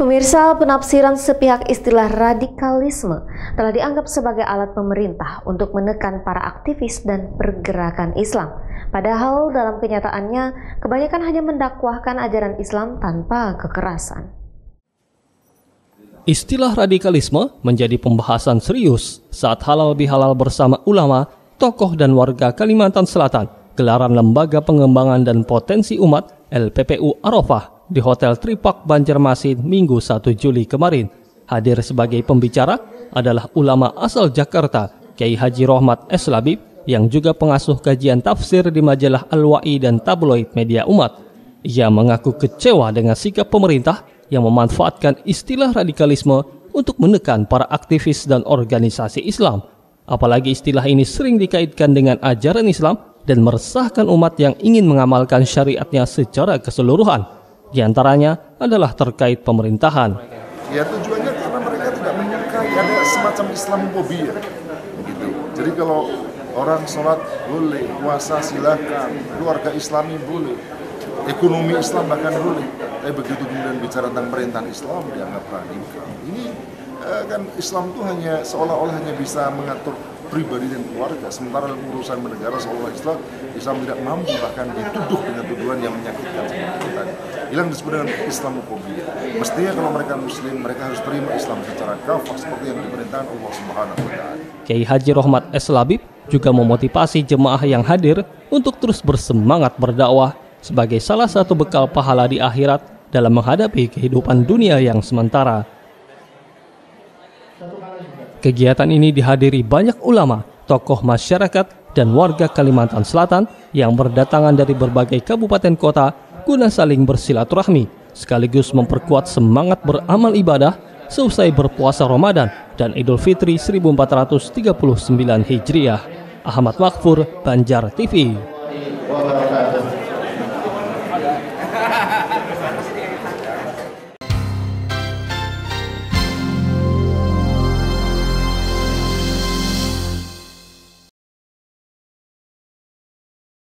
Pemirsa, penafsiran sepihak istilah radikalisme telah dianggap sebagai alat pemerintah untuk menekan para aktivis dan pergerakan Islam. Padahal dalam kenyataannya, kebanyakan hanya mendakwahkan ajaran Islam tanpa kekerasan. Istilah radikalisme menjadi pembahasan serius saat halal bihalal bersama ulama, tokoh dan warga Kalimantan Selatan, gelaran Lembaga Pengembangan dan Potensi Umat LPPU Arafah di Hotel Tripark Banjarmasin Minggu 1 Juli kemarin. Hadir sebagai pembicara adalah ulama asal Jakarta, Kiai Haji Rohmat S. Labib, yang juga pengasuh kajian tafsir di majalah Al-Wa'i dan tabloid Media Umat. Ia mengaku kecewa dengan sikap pemerintah yang memanfaatkan istilah radikalisme untuk menekan para aktivis dan organisasi Islam. Apalagi istilah ini sering dikaitkan dengan ajaran Islam dan meresahkan umat yang ingin mengamalkan syariatnya secara keseluruhan. Di antaranya adalah terkait pemerintahan. Ya tujuannya karena mereka tidak menyukai ada semacam Islamofobia. Gitu. Jadi kalau orang sholat boleh, puasa silakan, keluarga Islami boleh, ekonomi Islam bahkan boleh. Tapi begitu kemudian bicara tentang pemerintahan Islam dianggap radikal. Ini kan Islam itu hanya seolah-olah hanya bisa mengatur pribadi dan keluarga, sementara dalam urusan bernegara seolah Islam tidak mampu, bahkan dituduh dengan tuduhan yang menyakitkan seperti tadi. Hilang disebut dengan Islamofobia. Mestinya kalau mereka Muslim, mereka harus terima Islam secara kafah seperti yang diperintahkan Allah Subhanahu wa Ta'ala. Kiai Haji Rohmat S. Labib juga memotivasi jemaah yang hadir untuk terus bersemangat berdakwah sebagai salah satu bekal pahala di akhirat dalam menghadapi kehidupan dunia yang sementara. Kegiatan ini dihadiri banyak ulama, tokoh masyarakat, dan warga Kalimantan Selatan yang berdatangan dari berbagai kabupaten kota guna saling bersilaturahmi, sekaligus memperkuat semangat beramal ibadah seusai berpuasa Ramadan dan Idul Fitri 1439 Hijriah. Ahmad Makfur, Banjar TV.